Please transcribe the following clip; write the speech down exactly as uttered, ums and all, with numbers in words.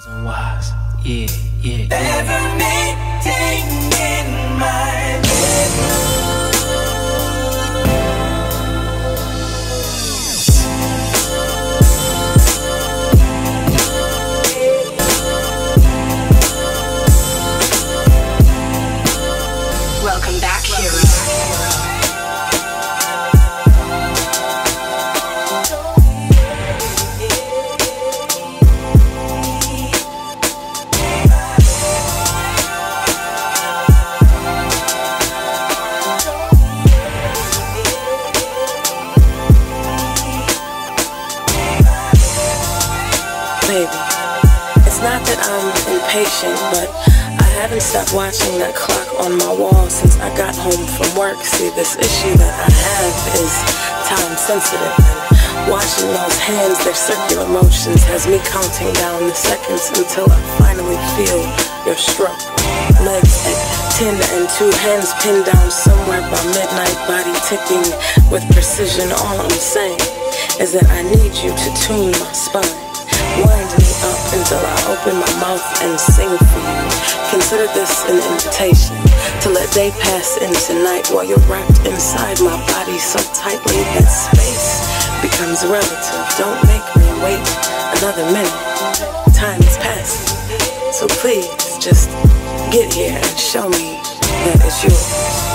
Wise, yeah, yeah, yeah. Levitating in my bedroom. Welcome back, hero. Baby, it's not that I'm impatient, but I haven't stopped watching that clock on my wall since I got home from work. See, this issue that I have is time sensitive, and watching those hands, their circular motions, has me counting down the seconds until I finally feel your stroke. Legs at ten and two hands pinned down somewhere by midnight, body ticking with precision. All I'm saying is that I need you to tune my spine. Wind me up until I open my mouth and sing for you. Consider this an invitation to let day pass into night while you're wrapped inside my body so tightly that space becomes relative. Don't make me wait another minute. Time is passing. So please just get here and show me that it's yours.